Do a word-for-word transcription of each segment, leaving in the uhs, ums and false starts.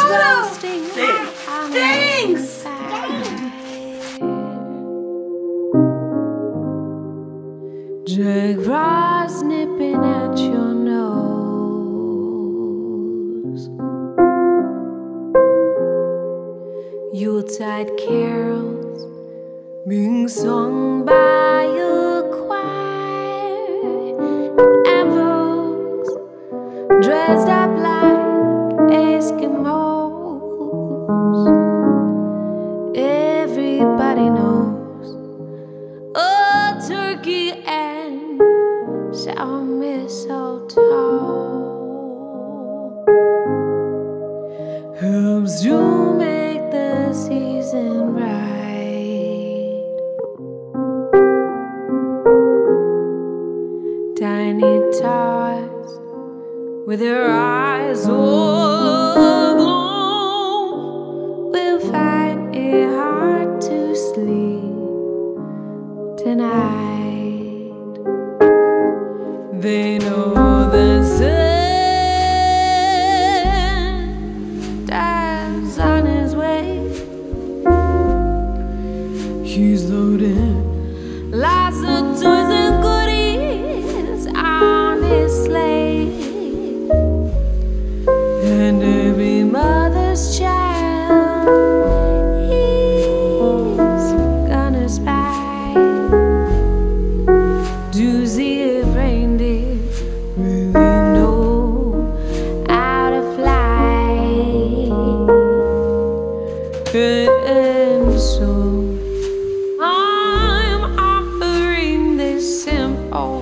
Thanks! Jack Frost nipping at your nose. Yuletide carols being sung by a choir, and folks dressed up like Eskimos. Everybody knows a turkey and sour mistletoe helps to make the season bright. Tiny tots with their eyes all aglow will find it hard to sleep tonight. They know the Santa's on his way. He's loading lots of toys and goodies on his sleigh, and every mother's child he's gonna spy to see if reindeer really know how to fly. And so I'm offering this simple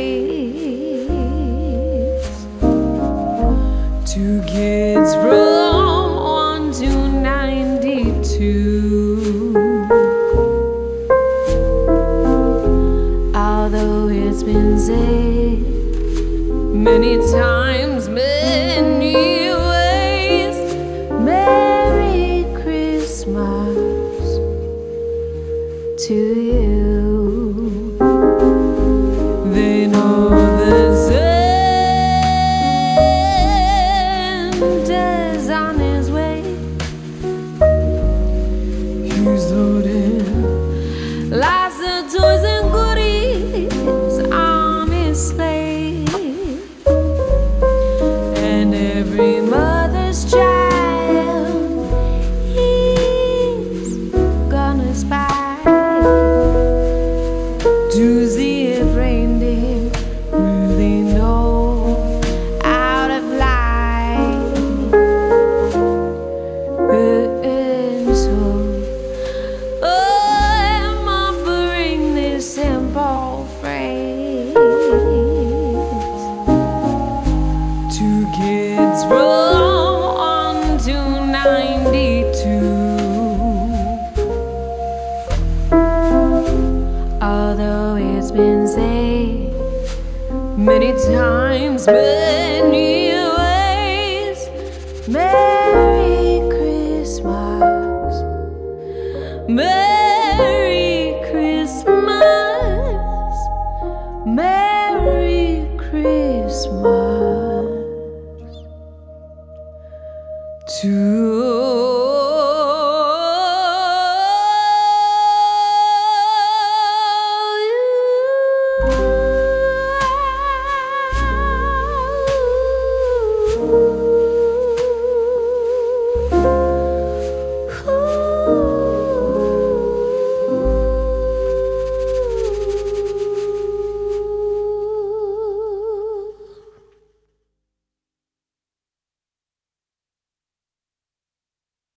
phrase to kids from one to ninety-two. Although it's been said many times, many ways, Merry Christmas to you. They know the Santa's on his way. He's loading lots of toys and goodies on his sleigh, and every mother's child he's gonna spy to see if reindeer really know how to fly. And so I'm offering this simple phrase to kids from one to ninety-two. Although it's been said many times, many ways,